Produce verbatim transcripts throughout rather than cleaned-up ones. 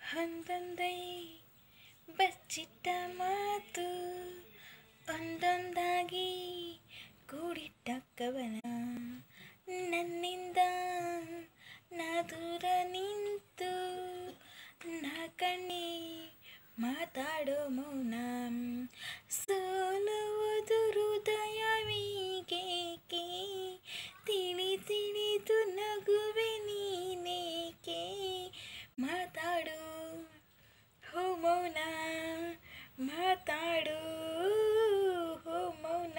ಒಂದೊಂದೈ ಬಚ್ಚಿಟ್ಟ ಮಾತು ಒಂದೊಂದಾಗಿ ಕೂಡಿಟ್ಟ ಕವನ ನನ್ನಿಂದ ನಾ ದೂರ ನಿಂತು ನಾ ಕಣ್ಣಿ ಮಾತಾಡೋ ಮೌನ ಸೋಲುವುದು ಹೃದಯವೀಗೇಕೆ ತಿಳಿ ತಿಳಿದು ನಗುವೆ ನೀನೇಕೆ ಮಾತಾಡು ಹೋ ಮೌನ ಮಾತಾಡು ಹೋ ಮೌನ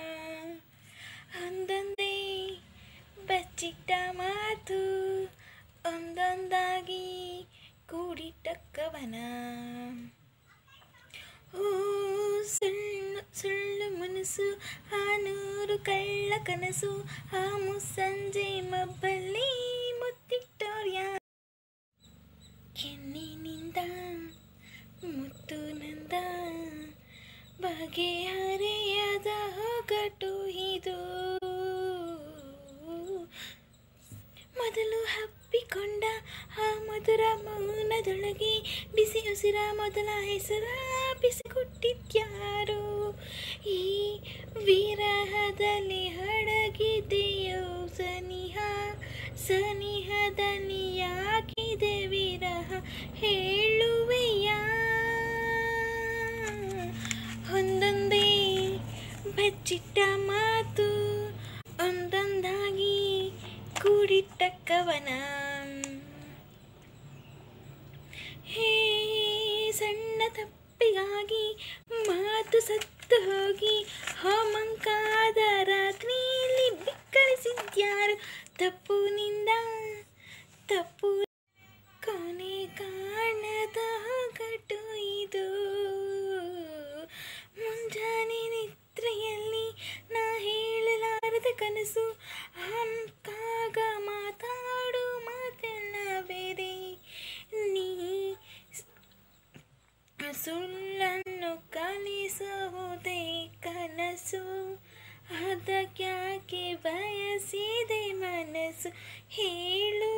ಒಂದೊಂದೇ ಬಚ್ಚಿಟ್ಟ ಮಾತು ಒಂದೊಂದಾಗಿ ಕೂಡಿಟ್ಟ ಕವನ ಓ ಸುಳ್ಳು ಸುಳ್ಳು ಮನಸ್ಸು ಆ ನೂರು ಕಳ್ಳ ಕನಸು ಆ ಮುಸ್ಸಂಜೆ ಮಬ್ಬಲ್ಲಿ ಮುತ್ತಿಟ್ಟೋರ್ಯ ಕೆನ್ನಿನಿಂದ ಮುತ್ತು ನಂದ ಬಗೆಹರೆಯದ ಹೊಗಟು ಇದು ಮೊದಲು ಹಬ್ಬಿಕೊಂಡ ಆ ಮಧುರ ಮೌನದೊಳಗೆ ಬಿಸಿ ಉಸಿರ ಮೊದಲ ಹೆಸರ ಬಿಸಿಕೊಟ್ಟಿದ್ಯಾರು ಈ ವಿರಹದಲ್ಲಿ ಹಡಗಿದೆಯೋ ಸನಿಹ ಸನಿಹದಲ್ಲಿ ಯಾಕಿದೆ ವಿರಹ ಹೇಳುವೆಯ ಒಂದೊಂದೇ ಬಚ್ಚಿಟ್ಟ ಮಾತು ಒಂದೊಂದಾಗಿ ಕೂಡಿಟ್ಟ ಕವನ ಹೇ ಸಣ್ಣ ತಪ್ಪಿಗಾಗಿ ಮಾತು ಸತ್ತು ಹೋಗಿ ಹೋಮಂಕಾದ ರಾತ್ರಿಯಲ್ಲಿ ಬಿಕ್ಕಳಿಸಿದ್ಯಾರು ತಪ್ಪು ನಿಂದ ತಪ್ಪು ಕೊನೆ ಕಾಣದ ಹೊಗಟು ಇದು ಮುಂಜಾನೆ ನಿದ್ರೆಯಲ್ಲಿ ನಾ ಹೇಳಲಾರದ ಕನಸು ಅಂತಾಗ ಮಾತಾಡು ಮಾತೆಲ್ಲ ಬೇರೆ ನೀ ಸುಳ್ಳನ್ನು ಕಲಿಸುವುದೇ ಕನಸು ಅದಕ್ಯಾಕೆ ಬಯಸಿದೆ ಮನಸ್ಸು ಹೇಳು